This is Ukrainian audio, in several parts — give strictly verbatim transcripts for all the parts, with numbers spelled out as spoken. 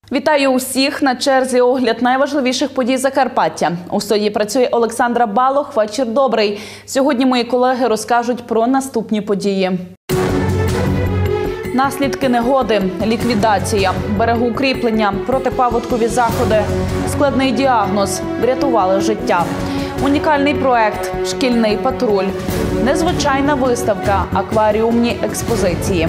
Вітаю усіх! На черзі огляд найважливіших подій Закарпаття. У студії працює Олександра Балох. Вечір добрий. Сьогодні мої колеги розкажуть про наступні події. Наслідки негоди, ліквідація, берегоукріплення, протипаводкові заходи, складний діагноз, врятували життя. Унікальний проект «Шкільний патруль», незвичайна виставка, акваріумні експозиції.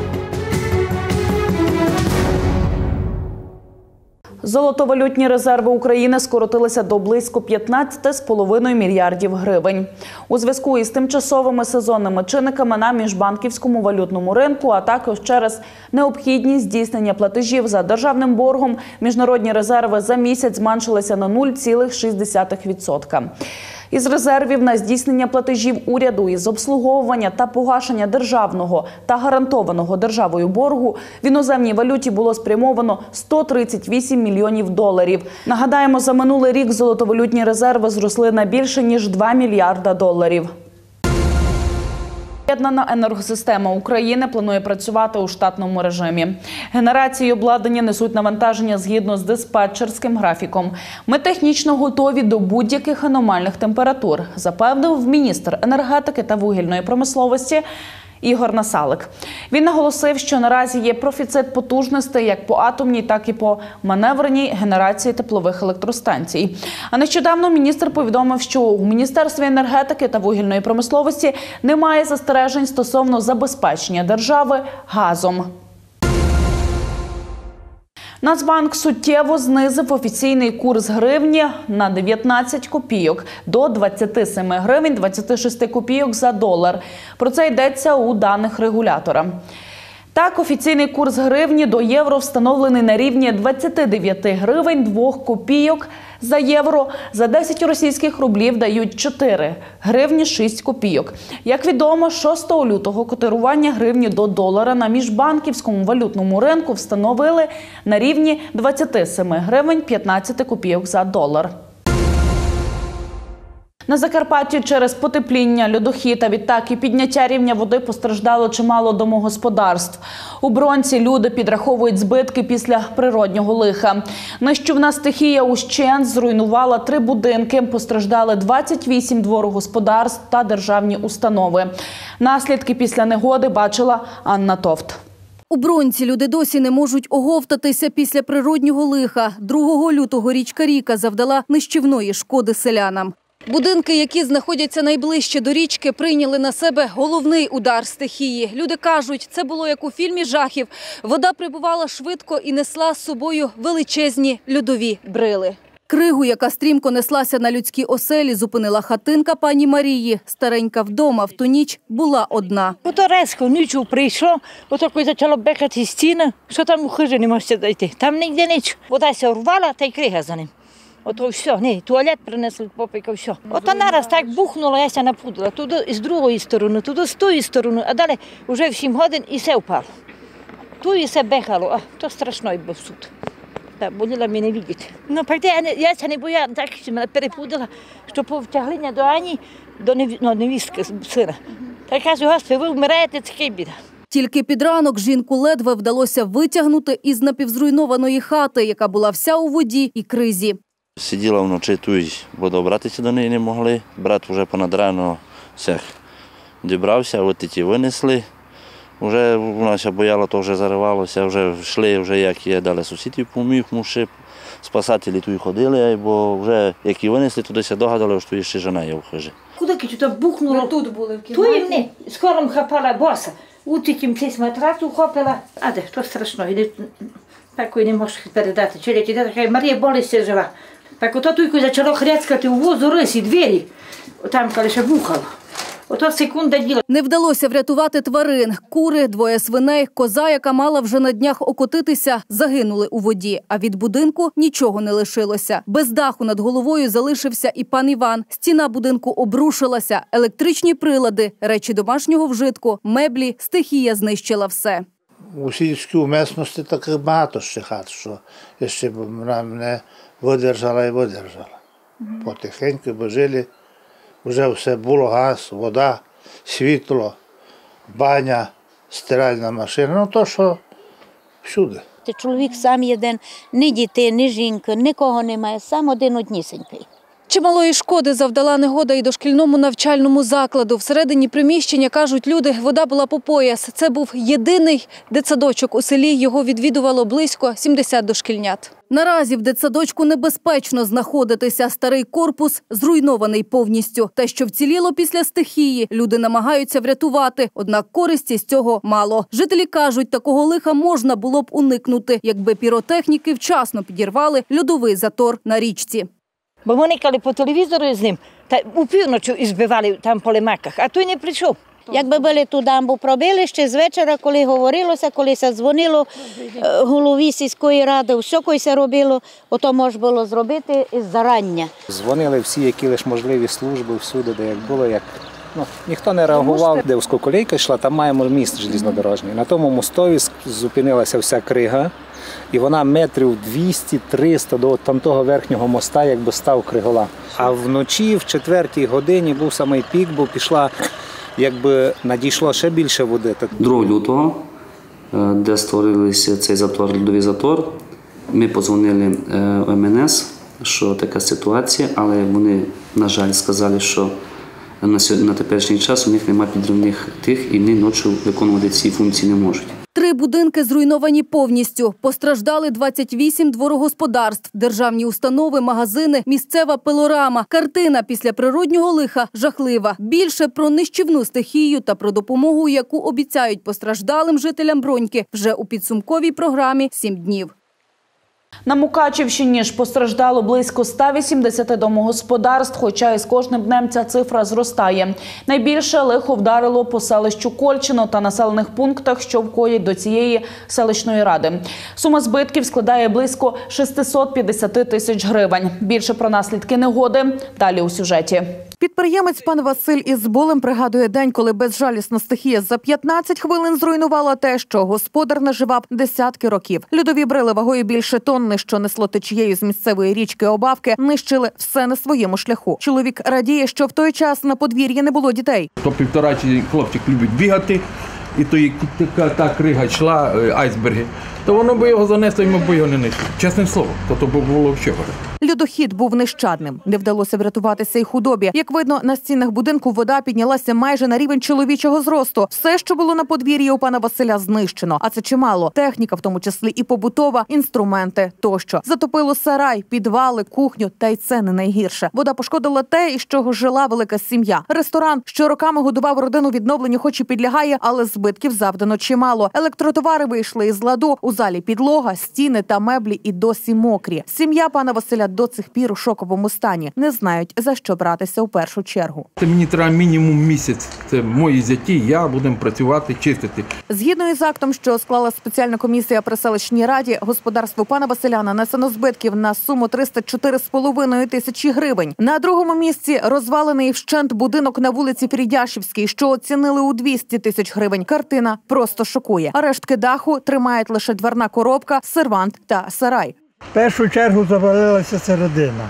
Золотовалютні резерви України скоротилися до близько п'ятнадцяти з половиною мільярдів гривень. У зв'язку із тимчасовими сезонними чинниками на міжбанківському валютному ринку, а також через необхідність здійснення платежів за державним боргом, міжнародні резерви за місяць зменшилися на нуль цілих шість десятих відсотка. Із резервів на здійснення платежів уряду із обслуговування та погашення державного та гарантованого державою боргу в іноземній валюті було спрямовано сто тридцять вісім мільйонів доларів. Нагадаємо, за минулий рік золотовалютні резерви зросли на більше ніж два мільярда доларів. Об'єднана енергосистема України планує працювати у штатному режимі. Генерації і обладнання несуть навантаження згідно з диспетчерським графіком. Ми технічно готові до будь-яких аномальних температур, запевнив міністр енергетики та вугільної промисловості Ігор Насалик. Він наголосив, що наразі є профіцит потужностей як по атомній, так і по маневреній генерації теплових електростанцій. А нещодавно міністр повідомив, що у Міністерстві енергетики та вугільної промисловості немає застережень стосовно забезпечення держави газом. Нацбанк суттєво знизив офіційний курс гривні на дев'ятнадцять копійок до двадцяти семи гривень двадцяти шести копійок за долар. Про це йдеться у даних регулятора. Так, офіційний курс гривні до євро встановлений на рівні двадцяти дев'яти гривень двох копійок за євро. За десять російських рублів дають чотири гривні шість копійок. Як відомо, шостого лютого котирування гривні до долара на міжбанківському валютному ринку встановили на рівні двадцяти семи гривень п'ятнадцяти копійок за долар. На Закарпатті через потепління, льодохід та відтак і підняття рівня води постраждало чимало домогосподарств. У Бронці люди підраховують збитки після природнього лиха. Нищівна стихія ущент зруйнувала три будинки, постраждали двадцять вісім дворогосподарств та державні установи. Наслідки після негоди бачила Анна Товт. У Бронці люди досі не можуть оговтатися після природнього лиха. другого лютого річка Ріка завдала нищівної шкоди селянам. Будинки, які знаходяться найближче до річки, прийняли на себе головний удар стихії. Люди кажуть, це було як у фільмі жахів. Вода прибувала швидко і несла з собою величезні льодові брили. Кригу, яка стрімко неслася на людські оселі, зупинила хатинка пані Марії. Старенька вдома в ту ніч була одна. Ото резко нічого прийшло, ото коли почало бекати стіна, що там у хижі не можете дойти. Там ніде ніч. Вода ся урвала, та й крига за ним. Ото все, не, туалет принесли, попика, все. Ото нараз так бухнуло, я ся напудила. Туди з другої сторони, туди з тої сторони, а далі вже в сім годин і все впало. Тут і все бехало, а то страшно був суд. Так, боліла мене видіти. Ну, правда, я ся не бояла, так що мене перепудила, що повтягли до Ані, до невістки, ну, невістки сина. Так кажу, Господи, ви вмираєте, це біда. Тільки під ранок жінку ледве вдалося витягнути із напівзруйнованої хати, яка була вся у воді і кризі. Сиділа вночі тут, бо добратися до неї не могли. Брат вже понад рано всіх дібрався, от ті винесли. Вже вона ще бояла, то вже заривалося, вже йшли, вже як є, дали сусідів поміг, муші. Спасателі тут ходили, бо вже як і винесли, туди се догадали, що тут ще жена є в хижі. Куди тут бухнуло? Ви тут були в кімнаті? Тут не, скоро хапала боса. Утікім цей матрас ухопила. А де, то страшно, такої не можеш передати. Челядь іде, така Марія болиться жива. Так ото тут почало хряцкати у возу риси, двері, там, коли ще бухало. Ото секунда діла. Не вдалося врятувати тварин. Кури, двоє свиней, коза, яка мала вже на днях окотитися, загинули у воді. А від будинку нічого не лишилося. Без даху над головою залишився і пан Іван. Стіна будинку обрушилася. Електричні прилади, речі домашнього вжитку, меблі, стихія знищила все. У сільській місцевості таких багато ще хат, що ще вона мене видержала і видержала. Потихеньку, бо жили, вже все було, газ, вода, світло, баня, стиральна машина, ну то, що всюди. хати, чоловік сам єдин, ні дітей, ні жінки, нікого немає, сам один однісінький. Чималої шкоди завдала негода і дошкільному навчальному закладу. Всередині приміщення, кажуть люди, вода була по пояс. Це був єдиний дитсадочок у селі. Його відвідувало близько сімдесят дошкільнят. Наразі в дитсадочку небезпечно знаходитися. Старий корпус зруйнований повністю. Те, що вціліло після стихії, люди намагаються врятувати. Однак користі з цього мало. Жителі кажуть, такого лиха можна було б уникнути, якби піротехніки вчасно підірвали льодовий затор на річці. Бо ми никали по телевізору з ним, та у півночі і збивали там по лимаках, а той не прийшов. Якби були ту дамбу пробили ще з вечора, коли говорилося, коли се дзвонило голові сільської ради, все, коли се робило, ото можна було зробити із зарання. Дзвонили всі, які лише можливі служби, всюди, де як було, як ну, ніхто не реагував. Де узкоколійка йшла, там маємо міст железнодорожній. На тому мостові зупинилася вся крига, і вона метрів двісті-триста до там того верхнього моста, якби став кригола. А вночі, в четвертій годині, був самий пік, бо пішла, якби надійшло ще більше води. другого лютого, де створився цей затор, льодовий затор, ми подзвонили в ем ен ес, що така ситуація, але вони, на жаль, сказали, що на, на теперішній час у них немає підривних тих і вони ночі виконувати ці функції не можуть. Три будинки зруйновані повністю. Постраждали двадцять вісім дворогосподарств, державні установи, магазини, місцева пилорама. Картина після природнього лиха жахлива. Більше про нищівну стихію та про допомогу, яку обіцяють постраждалим жителям Броньки вже у підсумковій програмі «Сім днів». На Мукачівщині ж постраждало близько ста вісімдесяти домогосподарств, хоча із кожним днем ця цифра зростає. Найбільше лихо вдарило по селищу Кольчино та населених пунктах, що входять до цієї селищної ради. Сума збитків складає близько шістсот п'ятдесят тисяч гривень. Більше про наслідки негоди далі у сюжеті. Підприємець пан Василь із болем пригадує день, коли безжалісна стихія за п'ятнадцять хвилин зруйнувала те, що господар наживав десятки років. Льодові брили вагою більше тонни, що несло течією з місцевої річки Обавки, нищили все на своєму шляху. Чоловік радіє, що в той час на подвір'ї не було дітей. То півторачий хлопчик любить бігати, і то така та крига йшла, айсберги, то воно би його занесло, і ми б його не несли. Чесним словом, то то було взагалі. Льодохід був нещадним. Не вдалося врятуватися й худобі. Як видно, на стінах будинку вода піднялася майже на рівень чоловічого зросту. Все, що було на подвір'ї у пана Василя, знищено. А це чимало. Техніка, в тому числі і побутова, інструменти тощо. Затопило сарай, підвали, кухню, та й це не найгірше. Вода пошкодила те, із чого жила велика сім'я. Ресторан, що роками годував родину, відновленню хоч і підлягає, але збитків завдано чимало. Електротовари вийшли із ладу. У залі підлога, стіни та меблі і досі мокрі. Сім'я пана Василя до цих пір у шоковому стані. Не знають, за що братися у першу чергу. Це мені треба мінімум місяць. Це мої зяті, я будемо працювати, чистити. Згідно із актом, що склала спеціальна комісія при селищній раді, господарству пана Василя нанесено збитків на суму триста чотири з половиною тисячі гривень. На другому місці розвалений вщент будинок на вулиці Фрідяшівській, що оцінили у двісті тисяч гривень. Картина просто шокує. А рештки даху тримають лише дверна коробка, сервант та сарай. В першу чергу завалилася середина,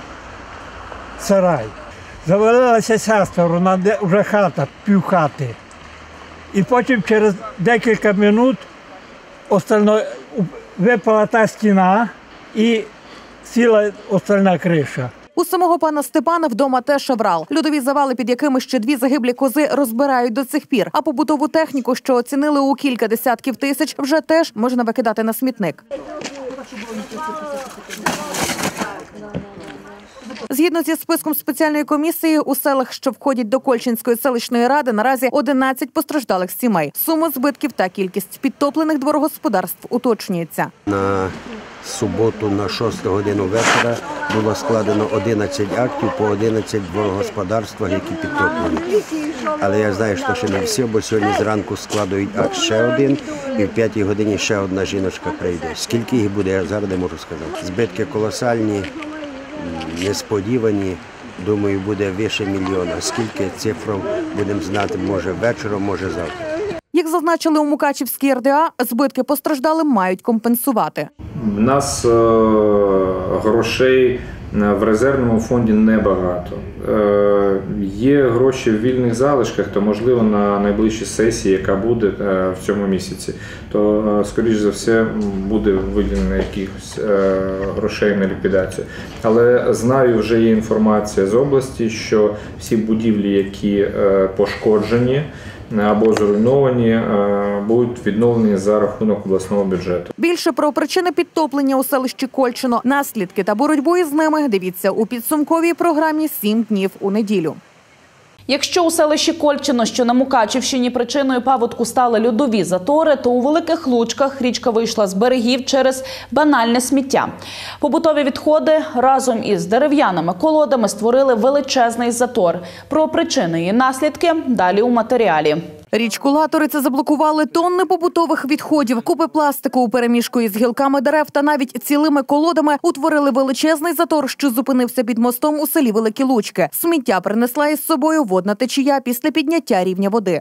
сарай. Завалилася ця сторона, де вже хата, півхати. І потім через декілька минут остально випала та стіна і сіла остальна криша. У самого пана Степана вдома теж аврал. Льодові завали, під якими ще дві загиблі кози, розбирають до цих пір. А побутову техніку, що оцінили у кілька десятків тисяч, вже теж можна викидати на смітник. Згідно зі списком спеціальної комісії, у селах, що входять до Кольчинської селищної ради, наразі одинадцять постраждалих сімей. Сума збитків та кількість підтоплених дворогосподарств уточнюється. На суботу на шосту годину вечора було складено одинадцять актів по одинадцять дворогосподарствах, які підтоплені. Але я знаю, що ще не всі, бо сьогодні зранку складують акт ще один, і в п'ятій годині ще одна жіночка прийде. Скільки їх буде, я зараз не можу сказати. Збитки колосальні, несподівані. Думаю, буде більше мільйона. Скільки цифру будемо знати, може вечором, може завтра. Як зазначили у Мукачівській ер де а, збитки постраждалим мають компенсувати. У нас е- грошей В резервному фонді небагато. Є гроші в вільних залишках, то можливо на найближчій сесії, яка буде в цьому місяці, то скоріш за все буде виділено якихось грошей на ліквідацію. Але знаю, вже є інформація з області, що всі будівлі, які пошкоджені або зруйновані, будуть відновлені за рахунок обласного бюджету. Більше про причини підтоплення у селищі Кольчино, наслідки та боротьбу із ними дивіться у підсумковій програмі «Сім днів у неділю». Якщо у селищі Кольчино, що на Мукачівщині, причиною паводку стали льодові затори, то у Великих Лучках річка вийшла з берегів через банальне сміття. Побутові відходи разом із дерев'яними колодами створили величезний затор. Про причини і наслідки далі у матеріалі. Річку Латориця заблокували тонни побутових відходів, купи пластику у переміжку із гілками дерев та навіть цілими колодами утворили величезний затор, що зупинився під мостом у селі Великі Лучки. Сміття принесла із собою водна течія після підняття рівня води.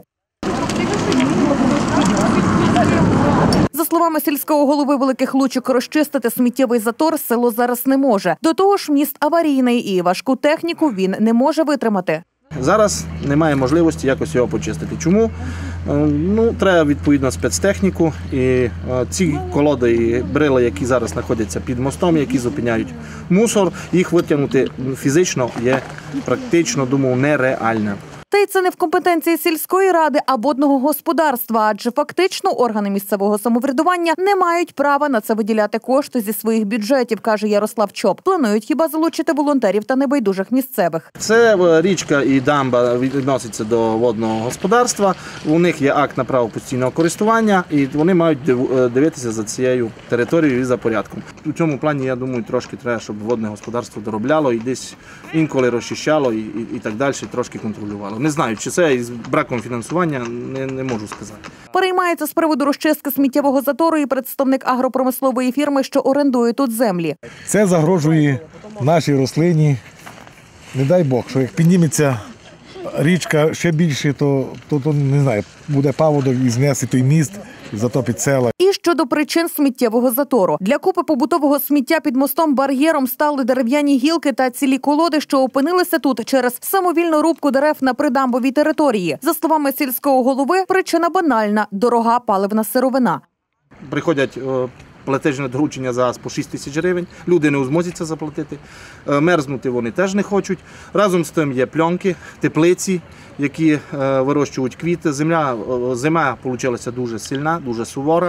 За словами сільського голови Великих Лучок, розчистити сміттєвий затор село зараз не може. До того ж, міст аварійний і важку техніку він не може витримати. Зараз немає можливості якось його почистити. Чому? Ну, треба відповідно спецтехніку і ці колоди і брила, які зараз знаходяться під мостом, які зупиняють мусор, їх витягнути фізично є практично, думаю, нереально. Та й це не в компетенції сільської ради, а водного господарства, адже фактично органи місцевого самоврядування не мають права на це виділяти кошти зі своїх бюджетів, каже Ярослав Чоп. Планують хіба залучити волонтерів та небайдужих місцевих. Це річка і дамба відносяться до водного господарства, у них є акт на право постійного користування і вони мають дивитися за цією територією і за порядком. У цьому плані, я думаю, трошки треба, щоб водне господарство доробляло і десь інколи розчищало і, і, і так далі, трошки контролювало. Не знаю, чи це із браком фінансування, не, не можу сказати. Переймається з приводу розчистки сміттєвого затору і представник агропромислової фірми, що орендує тут землі. Це загрожує нашій рослині. Не дай Бог, що як підніметься річка ще більше, то, то, то не знаю, буде паводок і знесе той міст, і затопить села. І щодо причин сміттєвого затору. Для купи побутового сміття під мостом-бар'єром стали дерев'яні гілки та цілі колоди, що опинилися тут через самовільну рубку дерев на придамбовій території. За словами сільського голови, причина банальна – дорога паливна сировина. Приходять платежне доручення за по шість тисяч гривень, люди не у змозі це заплатити, мерзнути вони теж не хочуть. Разом з тим є пленки, теплиці, які вирощують квіти. Земля, зима вийшла дуже сильна, дуже сувора.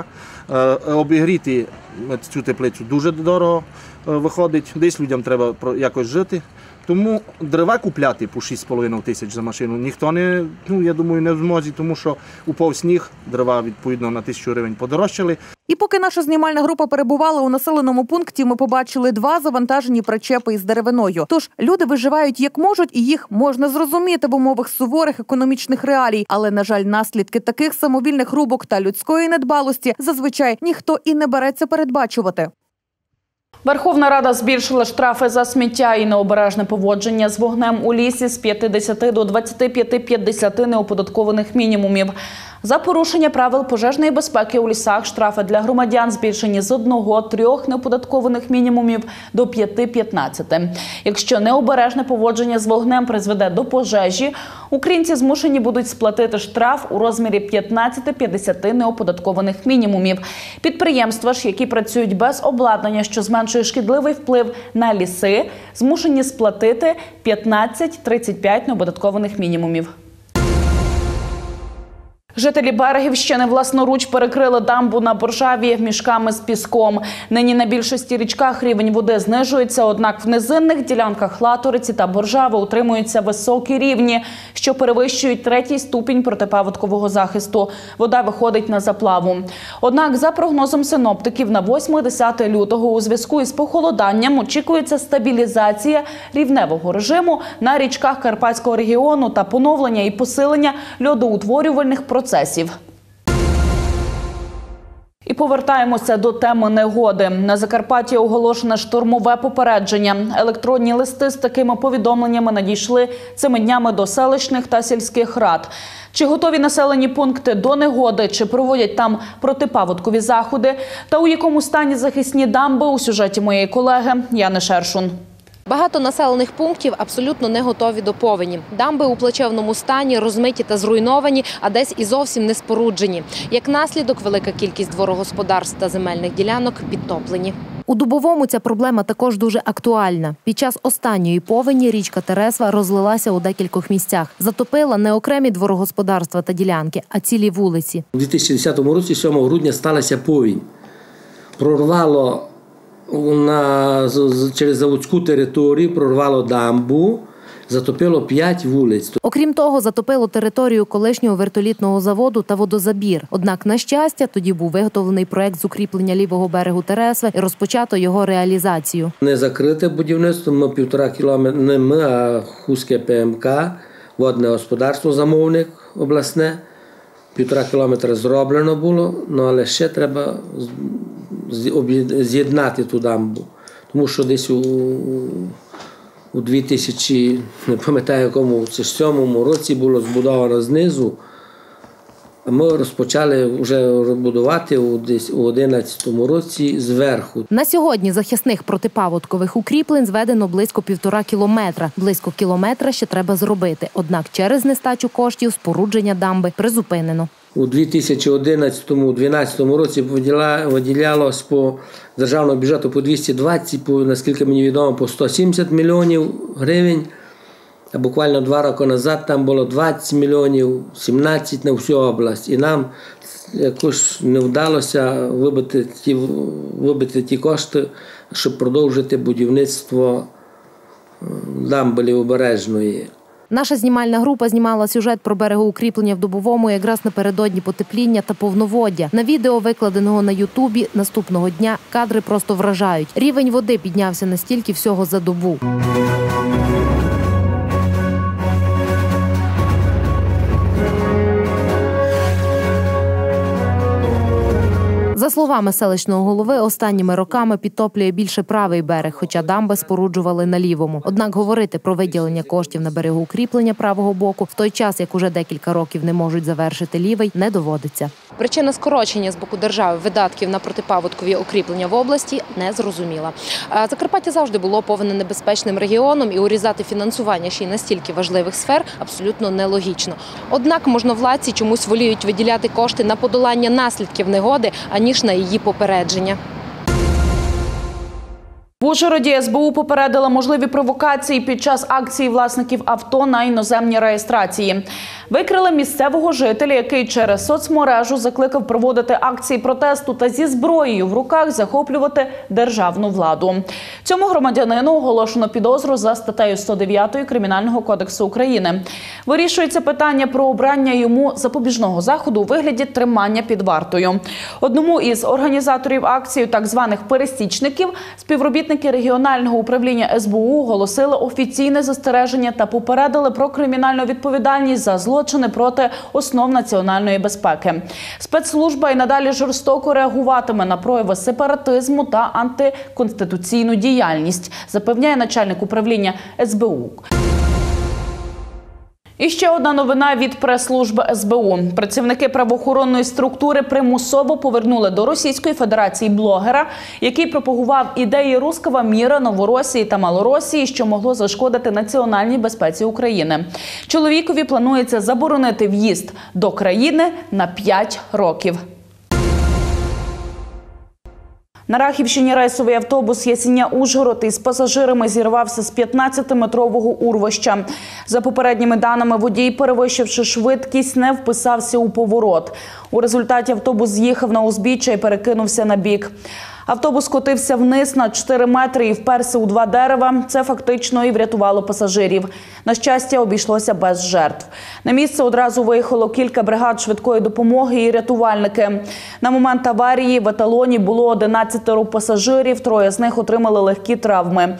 Обігріти цю теплицю дуже дорого виходить, десь людям треба якось жити. Тому дерева купляти по шість з половиною тисяч за машину ніхто не, ну, я думаю, не в змозі, тому що упав сніг, дерева відповідно на тисячу гривень подорожчали. І поки наша знімальна група перебувала у населеному пункті, ми побачили два завантажені причепи із деревиною. Тож люди виживають як можуть, і їх можна зрозуміти в умовах суворих економічних реалій. Але, на жаль, наслідки таких самовільних рубок та людської недбалості зазвичай ніхто і не береться передбачувати. Верховна Рада збільшила штрафи за сміття і необережне поводження з вогнем у лісі з п'ятдесяти до двадцяти п'яти п'ятдесяти неоподаткованих мінімумів. За порушення правил пожежної безпеки у лісах штрафи для громадян збільшені з одного-трьох неоподаткованих мінімумів до п'яти-п'ятнадцяти. Якщо необережне поводження з вогнем призведе до пожежі, українці змушені будуть сплатити штраф у розмірі п'ятнадцяти-п'ятдесяти неоподаткованих мінімумів. Підприємства ж, які працюють без обладнання, що зменшує шкідливий вплив на ліси, змушені сплатити п'ятнадцять-тридцять п'ять неоподаткованих мінімумів. Жителі Берегівщини власноруч перекрили дамбу на Боржаві мішками з піском. Нині на більшості річках рівень води знижується, однак в низинних ділянках Латориці та Боржави утримуються високі рівні, що перевищують третій ступінь протипаводкового захисту. Вода виходить на заплаву. Однак, за прогнозом синоптиків, на восьме-десяте лютого у зв'язку із похолоданням очікується стабілізація рівневого режиму на річках Карпатського регіону та поновлення і посилення льодоутворювальних процесів. І повертаємося до теми негоди. На Закарпатті оголошене штормове попередження. Електронні листи з такими повідомленнями надійшли цими днями до селищних та сільських рад. Чи готові населені пункти до негоди, чи проводять там протипаводкові заходи, та у якому стані захисні дамби – у сюжеті моєї колеги Яни Шершун. Багато населених пунктів абсолютно не готові до повені. Дамби у плачевному стані, розмиті та зруйновані, а десь і зовсім не споруджені. Як наслідок, велика кількість дворогосподарств та земельних ділянок підтоплені. У Дубовому ця проблема також дуже актуальна. Під час останньої повені річка Тересва розлилася у декількох місцях. Затопила не окремі дворогосподарства та ділянки, а цілі вулиці. У дві тисячі десятому році, сьомого грудня, сталася повінь. Прорвало на, через заводську територію, прорвало дамбу, затопило п'ять вулиць. Окрім того, затопило територію колишнього вертолітного заводу та водозабір. Однак, на щастя, тоді був виготовлений проект з укріплення лівого берегу Тересви і розпочато його реалізацію. Не закрите будівництво, ми півтора кілометра, не ми, а Хуське ПМК, водне господарство, замовник обласне. Півтора кілометра зроблено було, але ще треба з'єднати ту дамбу. Тому що десь у У дві тисячі, не пам'ятаю якому, це сьомому році було збудовано знизу, а ми розпочали вже будувати у десь у одинадцятому році зверху. На сьогодні захисних протипаводкових укріплень зведено близько півтора кілометра. Близько кілометра ще треба зробити. Однак через нестачу коштів спорудження дамби призупинено. У дві тисячі одинадцятому - дванадцятому році виділялось по державному бюджету по двісті двадцять, по, наскільки мені відомо, по сто сімдесят мільйонів гривень. А буквально два роки назад там було двадцять мільйонів, сімнадцять на всю область. І нам якось не вдалося вибити ті, вибити ті кошти, щоб продовжити будівництво дамби Лівобережної. Наша знімальна група знімала сюжет про берегоукріплення в Дубовому якраз напередодні потепління та повноводдя. На відео, викладеного на Ютубі, наступного дня кадри просто вражають. Рівень води піднявся настільки всього за добу. За словами селищного голови, останніми роками підтоплює більше правий берег, хоча дамби споруджували на лівому. Однак говорити про виділення коштів на берегоукріплення правого боку в той час, як уже декілька років не можуть завершити лівий, не доводиться. Причина скорочення з боку держави видатків на протипаводкові укріплення в області не зрозуміла. Закарпаття завжди було повененебезпечним регіоном, і урізати фінансування ще й настільки важливих сфер абсолютно нелогічно. Однак можновладці чомусь воліють виділяти кошти на подолання наслідків негоди, аніж на її попередження. В Ужгороді ес бе у попередила можливі провокації під час акції власників авто на іноземній реєстрації. Викрили місцевого жителя, який через соцмережу закликав проводити акції протесту та зі зброєю в руках захоплювати державну владу. Цьому громадянину оголошено підозру за статтею сто дев'ять Кримінального кодексу України. Вирішується питання про обрання йому запобіжного заходу у вигляді тримання під вартою. Одному із організаторів акції, так званих пересічників, співробітники регіонального управління ес бе у оголосили офіційне застереження та попередили про кримінальну відповідальність за злочини проти основ національної безпеки. Спецслужба і надалі жорстоко реагуватиме на прояви сепаратизму та антиконституційну діяльність, запевняє начальник управління ес бе у. І ще одна новина від прес-служби ес бе у. Працівники правоохоронної структури примусово повернули до Російської Федерації блогера, який пропагував ідеї руського міра, Новоросії та Малоросії, що могло зашкодити національній безпеці України. Чоловікові планується заборонити в'їзд до країни на п'ять років. На Рахівщині рейсовий автобус Ясіня-Ужгород із пасажирами зірвався з п'ятнадцятиметрового урвища. За попередніми даними, водій, перевищивши швидкість, не вписався у поворот. У результаті автобус з'їхав на узбіччя і перекинувся на бік. Автобус котився вниз на чотири метри і вперся у два дерева. Це фактично і врятувало пасажирів. На щастя, обійшлося без жертв. На місце одразу виїхало кілька бригад швидкої допомоги і рятувальники. На момент аварії в еталоні було одинадцятеро пасажирів, троє з них отримали легкі травми.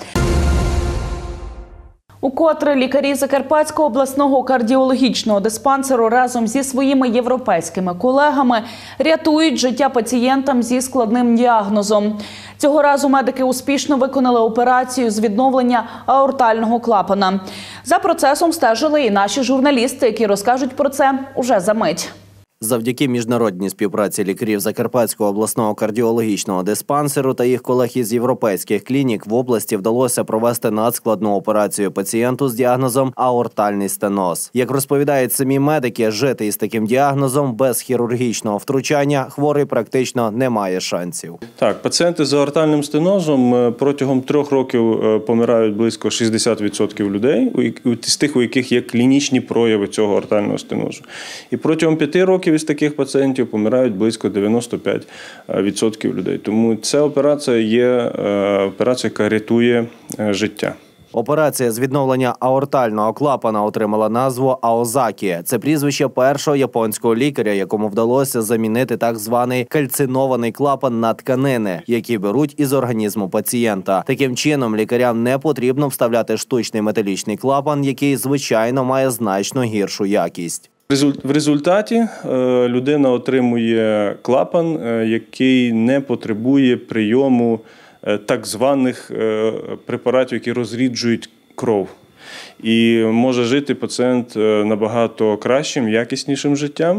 Укотре лікарі Закарпатського обласного кардіологічного диспансеру разом зі своїми європейськими колегами рятують життя пацієнтам зі складним діагнозом. Цього разу медики успішно виконали операцію з відновлення аортального клапана. За процесом стежили і наші журналісти, які розкажуть про це уже за мить. Завдяки міжнародній співпраці лікарів Закарпатського обласного кардіологічного диспансеру та їх колег із європейських клінік в області вдалося провести надскладну операцію пацієнту з діагнозом аортальний стеноз. Як розповідають самі медики, жити із таким діагнозом без хірургічного втручання хворий практично не має шансів. Так, пацієнти з аортальним стенозом протягом трьох років помирають близько шістдесят відсотків людей, з тих, у яких є клінічні прояви цього аортального стенозу. І протягом п'яти років із таких пацієнтів помирають близько дев'яносто п'ять відсотків людей. Тому ця операція є операція, яка рятує життя. Операція з відновлення аортального клапана отримала назву Аозакі. Це прізвище першого японського лікаря, якому вдалося замінити так званий кальцинований клапан на тканини, які беруть із організму пацієнта. Таким чином, лікарям не потрібно вставляти штучний металічний клапан, який, звичайно, має значно гіршу якість. В результаті людина отримує клапан, який не потребує прийому так званих препаратів, які розріджують кров. І може жити пацієнт набагато кращим, якіснішим життям.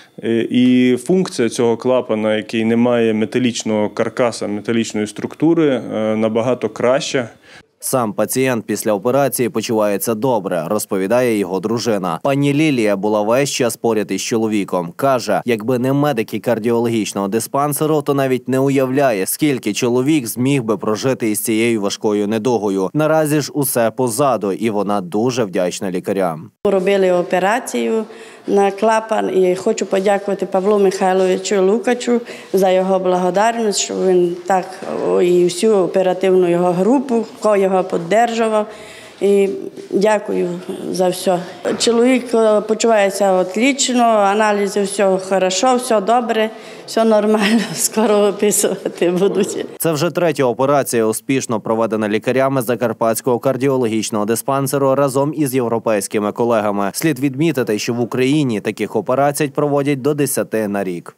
І функція цього клапана, який не має металічного каркаса, металічної структури, набагато краща. Сам пацієнт після операції почувається добре, розповідає його дружина. Пані Лілія була весь час поряд із чоловіком. Каже, якби не медики кардіологічного диспансеру, то навіть не уявляє, скільки чоловік зміг би прожити із цією важкою недугою. Наразі ж усе позаду, і вона дуже вдячна лікарям. Робили операцію на клапан і хочу подякувати Павлу Михайловичу Лукачу за його благодарність, що він так і всю оперативну його групу, хто його підтримував. І дякую за все. Чоловік почувається отлично, аналізи все хорошо, все добре, все нормально, скоро виписувати будуть. Це вже третя операція, успішно проведена лікарями Закарпатського кардіологічного диспансеру разом із європейськими колегами. Слід відмітити, що в Україні таких операцій проводять до десяти на рік.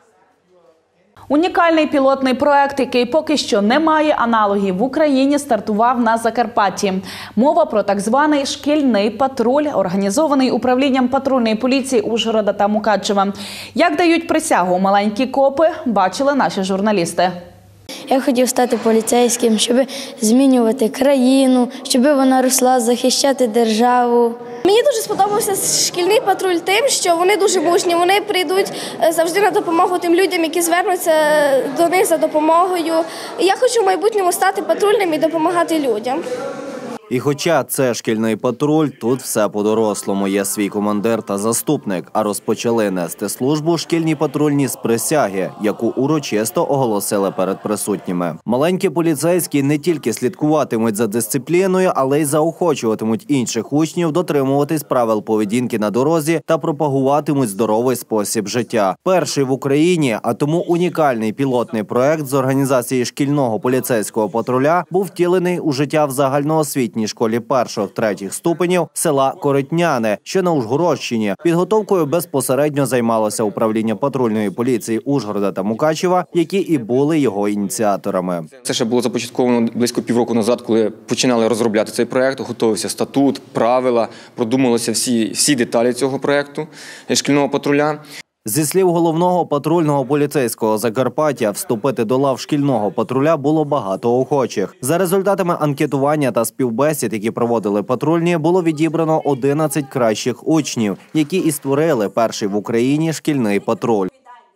Унікальний пілотний проект, який поки що не має аналогів в Україні, стартував на Закарпатті. Мова про так званий шкільний патруль, організований управлінням патрульної поліції Ужгорода та Мукачева. Як дають присягу маленькі копи, бачили наші журналісти. Я хотів стати поліцейським, щоб змінювати країну, щоб вона росла, захищати державу. Мені дуже сподобався шкільний патруль тим, що вони дуже мужні, вони прийдуть завжди на допомогу тим людям, які звернуться до них за допомогою. І я хочу в майбутньому стати патрульним і допомагати людям. І хоча це шкільний патруль, тут все по-дорослому. Є свій командир та заступник, а розпочали нести службу шкільні патрульні з присяги, яку урочисто оголосили перед присутніми. Маленькі поліцейські не тільки слідкуватимуть за дисципліною, але й заохочуватимуть інших учнів дотримуватись правил поведінки на дорозі та пропагуватимуть здоровий спосіб життя. Перший в Україні, а тому унікальний пілотний проект з організації шкільного поліцейського патруля був втілений у життя в загальноосвітній школі перших-третіх ступенів села Коротняне, що на Ужгородщині. Підготовкою безпосередньо займалося управління патрульної поліції Ужгорода та Мукачева, які і були його ініціаторами. Це ще було започатковано близько півроку назад, коли починали розробляти цей проект, готувався статут, правила, продумалися всі, всі деталі цього проекту шкільного патруля. Зі слів головного патрульного поліцейського Закарпаття, вступити до лав шкільного патруля було багато охочих. За результатами анкетування та співбесід, які проводили патрульні, було відібрано одинадцять кращих учнів, які і створили перший в Україні шкільний патруль.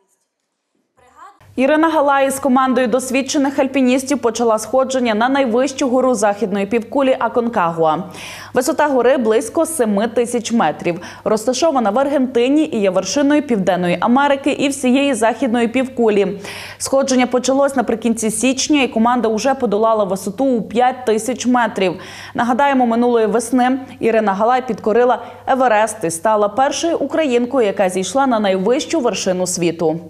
Ірина Галай з командою досвідчених альпіністів почала сходження на найвищу гору західної півкулі Аконкагуа. Висота гори близько семи тисяч метрів. Розташована в Аргентині і є вершиною Південної Америки і всієї західної півкулі. Сходження почалось наприкінці січня і команда вже подолала висоту у п'ять тисяч метрів. Нагадаємо, минулої весни Ірина Галай підкорила Еверест і стала першою українкою, яка зійшла на найвищу вершину світу.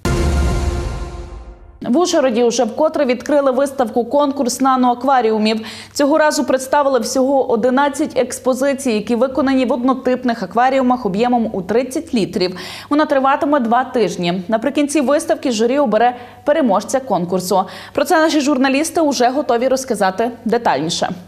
В Ужгороді вже вкотре відкрили виставку-конкурс наноакваріумів. Цього разу представили всього одинадцять експозицій, які виконані в однотипних акваріумах об'ємом у тридцять літрів. Вона триватиме два тижні. Наприкінці виставки журі обере переможця конкурсу. Про це наші журналісти вже готові розказати детальніше.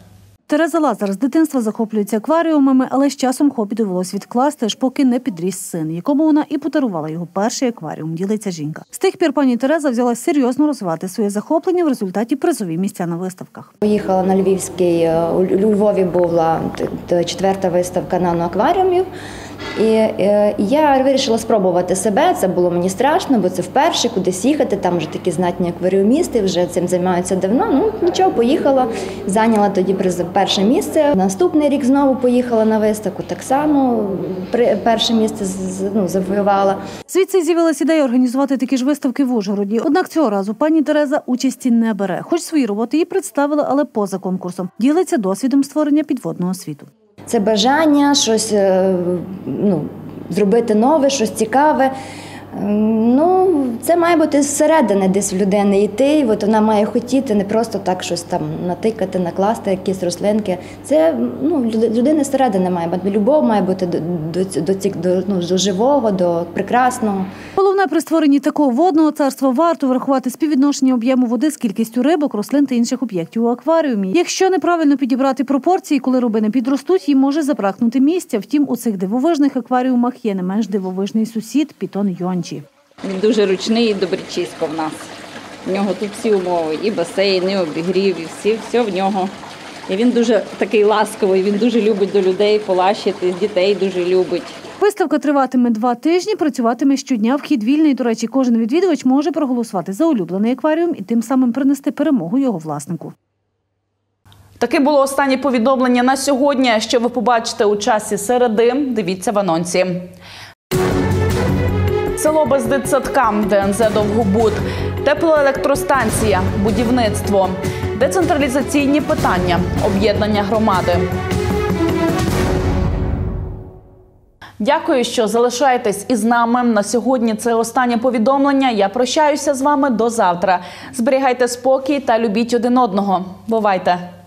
Тереза Лазар з дитинства захоплюється акваріумами, але з часом хобі довелось відкласти, аж поки не підріс син, якому вона і подарувала його перший акваріум, ділиться жінка. З тих пір пані Тереза взяла серйозно розвивати своє захоплення, в результаті призові місця на виставках. Поїхала на Львівський, у Львові була четверта виставка наноакваріумів. І е, я вирішила спробувати себе, це було мені страшно, бо це вперше кудись їхати, там вже такі знатні акваріумісти, вже цим займаються давно. Ну нічого, поїхала, зайняла тоді перше місце. Наступний рік знову поїхала на виставку, так само перше місце ну, завоювала. Звідси з'явилася ідея організувати такі ж виставки в Ужгороді. Однак цього разу пані Тереза участі не бере. Хоч свої роботи їй представили, але поза конкурсом. Ділиться досвідом створення підводного світу. Це бажання щось ну, зробити нове, щось цікаве. Ну, це має бути зсередини десь в людини йти, і от вона має хотіти не просто так щось там натикати, накласти якісь рослинки. Це ну, людини зсередини має бути. Любов має бути до, до, до, до, ну, до живого, до прекрасного. Головне при створенні такого водного царства варто врахувати співвідношення об'єму води з кількістю рибок, рослин та інших об'єктів у акваріумі. Якщо неправильно підібрати пропорції, коли рибини підростуть, їм може забракнути місця. Втім, у цих дивовижних акваріумах є не менш дивовижний сусід – пітон Йончі. Він дуже ручний і добрячисько в нас. В нього тут всі умови, і басейн, і обігрів, і всі, все в нього. І він дуже такий ласковий, він дуже любить до людей полащити, дітей дуже любить. Виставка триватиме два тижні, працюватиме щодня, вхід вільний. До речі, кожен відвідувач може проголосувати за улюблений акваріум і тим самим принести перемогу його власнику. Таке було останнє повідомлення на сьогодні. Що ви побачите у часі середи, дивіться в анонсі. Село без дитсадка, ДНЗ Довгобуд, теплоелектростанція, будівництво, децентралізаційні питання, об'єднання громади. Дякую, що залишаєтесь із нами. На сьогодні це останнє повідомлення. Я прощаюся з вами до завтра. Зберігайте спокій та любіть один одного. Бувайте!